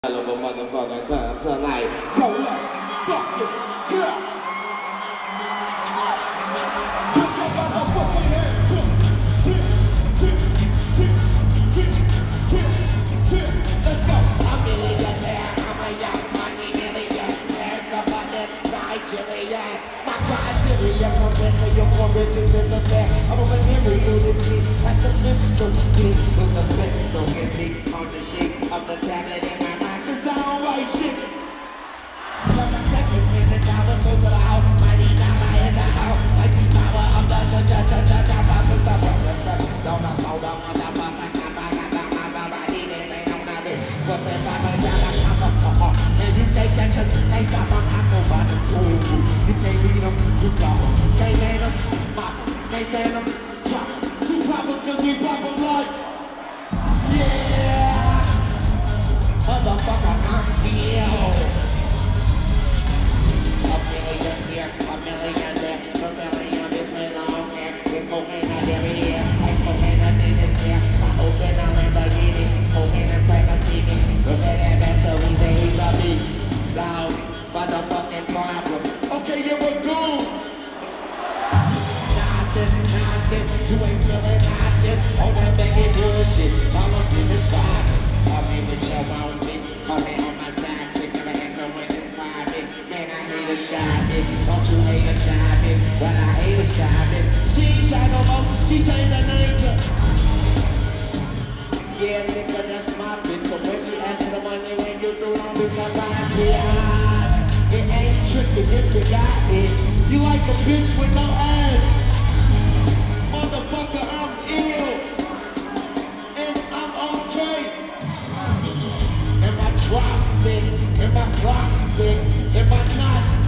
Little motherfucking time tonight. So let's fucking go. Put your motherfucking hands up. Let's go. I'm a millionaire. I'm a young money millionaire. Top of the Nigeria. My criteria compared to your poor riches is a fair. I'm a material disease. Like the Flintstone kid with the pencil and me on the sheet of the tablet in my mind. Cause I don't write shit. Got my seconds in the tower, go to the house. Money dollar in the house. Like the power of the cha-cha-cha-cha-cha. Stop on the sun. Don't know how long I'm up. What's that about that? And you can't catch them, can't stop them, I go by the cool. You can't beat them, you drop them. Can't land them, pop them. Can't stand them, drop them. You pop them cause we pop them like, yeah. Motherfucker, I'm here. A million here, a million there. No selling on this way long hair. We're cocaine out every year. I smoke and I think it's here. I open a Lamborghini, cocaine and crack a TV. Look at that bastard, we say he's a beast. Loud, motherfucking problem. Okay, you were good. Nothing, you ain't smelling nothing. All that banging bullshit, all up in this vibe. Call me with your own bitch, call me on my side. Quick, never answer when it's private. Man, I hate a shy bitch. Don't you hate a shy bitch? Well, I hate a shy bitch. She ain't shy no more, she changed her name to. Yeah, nigga, that's my bitch. So when she asks for the money, when you do long, bitch, I buy it. It ain't tricky if you got it. You like a bitch with no ass. Motherfucker, I'm ill. And I'm okay. And my drop sick. And my clock sick. And my not